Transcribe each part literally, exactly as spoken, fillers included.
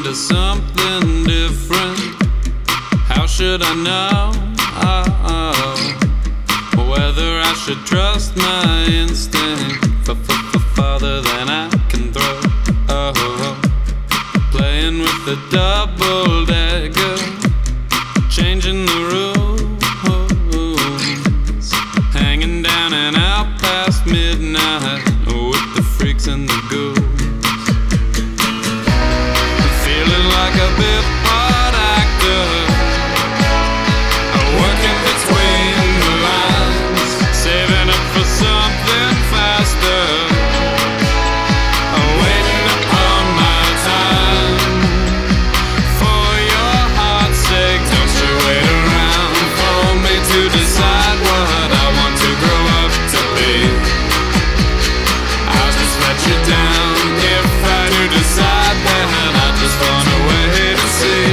into something different. How should I know whether I should trust my instinct farther than I can throw? Oh, playing with the double decker, changing the rules, hanging down and out past midnight with the freaks and the ghouls. Feeling like a bit part actor, working between the lines, saving up for something faster, waiting upon my time. For your heart's sake, don't you wait around for me to decide what I want to grow up to be. I'll just let you down if I do decide that I just wanna wait and see.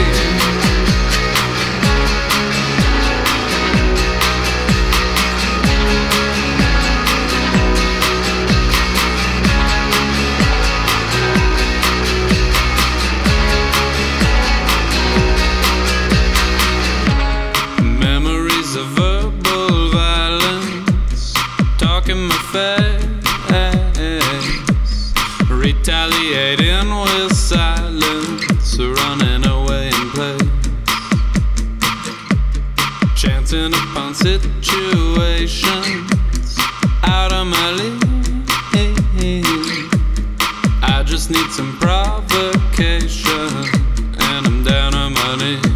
Memories of verbal violence, talking my face, retaliating with silence, running away in place, chancing upon situations out of my league. I just need some provocation, and I'm down on my knees.